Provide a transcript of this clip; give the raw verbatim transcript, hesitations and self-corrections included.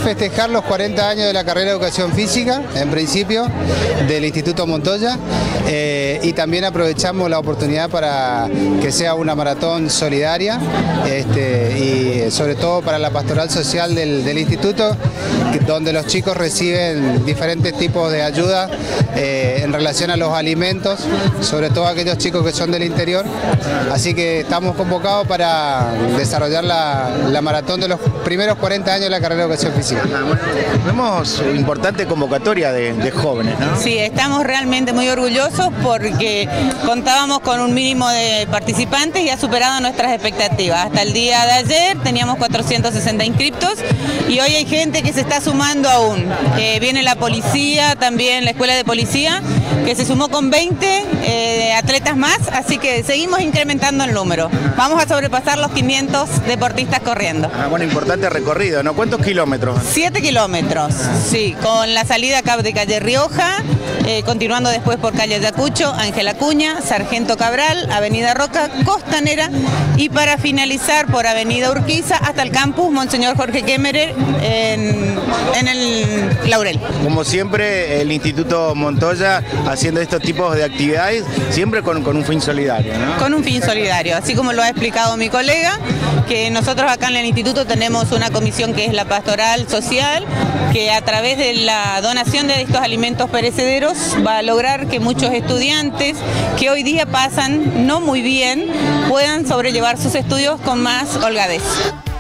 festejar los cuarenta años de la carrera de Educación Física, en principio, del Instituto Montoya, eh, y también aprovechamos la oportunidad para que sea una maratón solidaria, este, y sobre todo para la pastoral social del, del instituto, donde los chicos reciben diferentes tipos de ayuda eh, en relación a los alimentos, sobre todo aquellos chicos que son del interior. Así que estamos convocados para desarrollar la, la maratón de los primeros cuarenta años de la carrera de Educación Física. Ajá, bueno, vemos importante convocatoria de, de jóvenes, ¿no? Sí, estamos realmente muy orgullosos porque contábamos con un mínimo de participantes y ha superado nuestras expectativas. Hasta el día de ayer teníamos cuatrocientos sesenta inscriptos y hoy hay gente que se está sumando aún. Eh, viene la policía, también la escuela de policía, que se sumó con veinte eh, atletas más, así que seguimos incrementando el número. Vamos a sobrepasar los quinientos deportistas corriendo. Ah, bueno, importante recorrido, ¿no? ¿Cuántos kilómetros? Siete kilómetros, sí, con la salida acá de calle Rioja, eh, continuando después por calle Ayacucho, Ángel Acuña, Sargento Cabral, Avenida Roca, Costanera y para finalizar por Avenida Urquiza hasta el campus Monseñor Jorge Kemmerer en, en el Laurel. Como siempre, el Instituto Montoya haciendo estos tipos de actividades, siempre con, con un fin solidario, ¿no? Con un fin solidario, así como lo ha explicado mi colega, que nosotros acá en el instituto tenemos una comisión que es la pastoral social, que a través de la donación de estos alimentos perecederos va a lograr que muchos estudiantes que hoy día pasan no muy bien puedan sobrellevar sus estudios con más holgadez.